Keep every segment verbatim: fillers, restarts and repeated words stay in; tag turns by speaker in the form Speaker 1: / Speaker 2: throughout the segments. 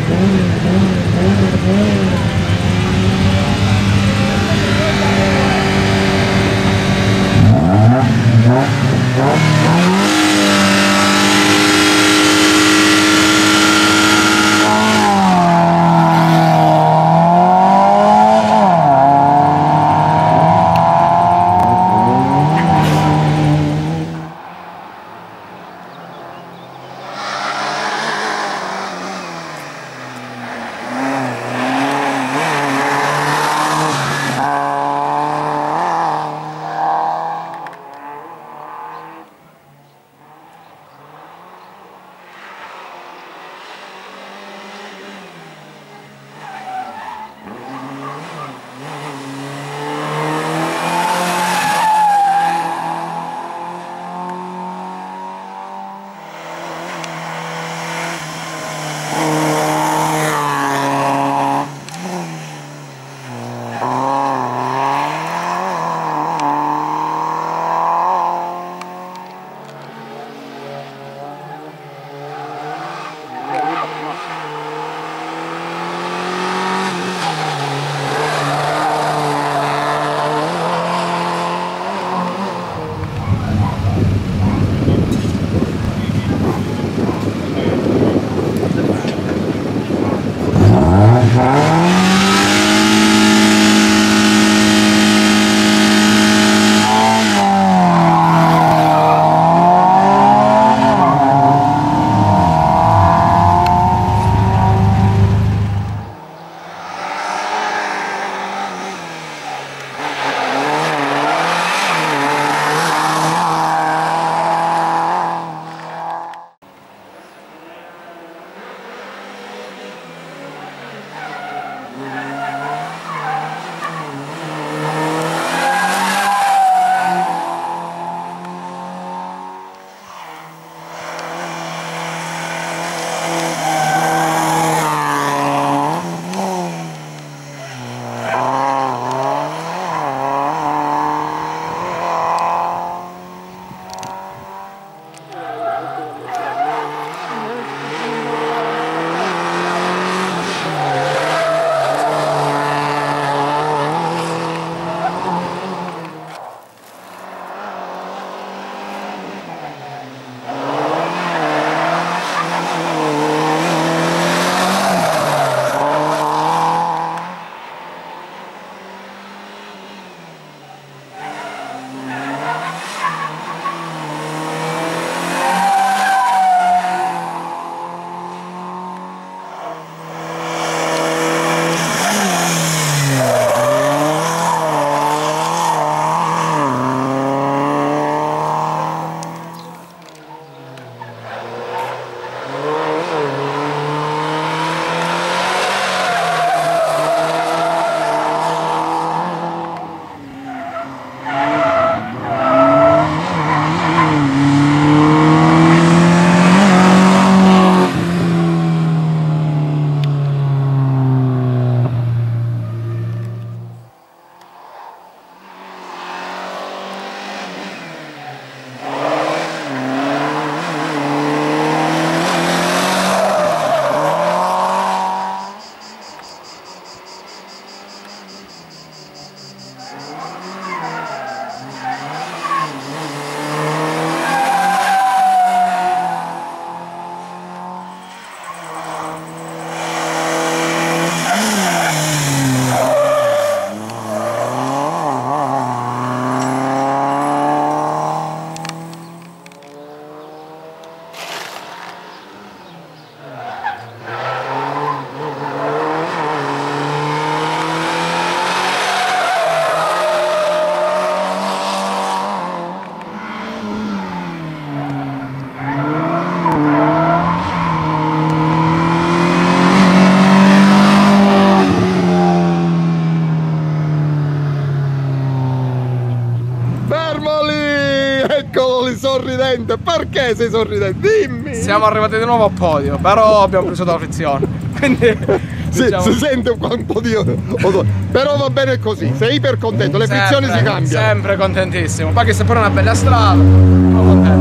Speaker 1: sorridente? Perché sei sorridente? Dimmi!
Speaker 2: Siamo arrivati di nuovo a podio, però abbiamo preso dalla frizione. Quindi
Speaker 1: si,
Speaker 2: diciamo...
Speaker 1: si sente un po' di odore. Però va bene così, sei iper contento, le
Speaker 2: sempre,
Speaker 1: frizioni si cambiano.
Speaker 2: Sempre contentissimo. Poi che sia pure una bella strada, sono contento.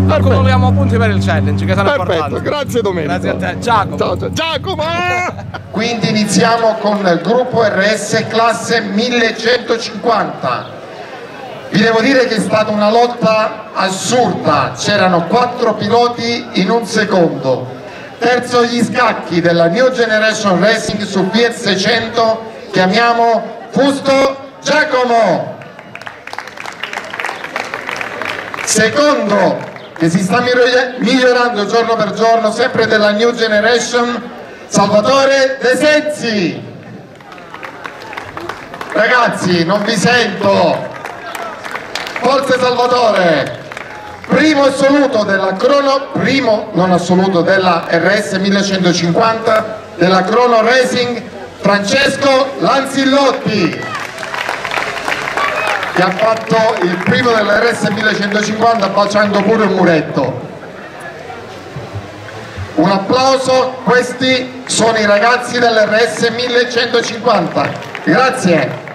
Speaker 2: accumuliamo punti per il challenge che sono
Speaker 1: Perfetto,
Speaker 2: importanti.
Speaker 1: grazie Domenico.
Speaker 2: Grazie a te, Giacomo.
Speaker 1: Ciao, ciao. Giacomo!
Speaker 3: Quindi iniziamo con il gruppo R S classe millecentocinquanta. Vi devo dire che è stata una lotta assurda, c'erano quattro piloti in un secondo. Terzo gli scacchi della New Generation Racing su Fiat seicento, chiamiamo Fusto Giacomo. Secondo, che si sta migliorando giorno per giorno, sempre della New Generation, Salvatore De Sensi. Ragazzi, non vi sento. Forza Salvatore. Primo assoluto della crono, primo non assoluto della R S millecentocinquanta della Crono Racing, Francesco Lanzillotti, che ha fatto il primo dell'R S millecentocinquanta baciando pure un muretto. Un applauso, questi sono i ragazzi dell'R S millecentocinquanta. Grazie.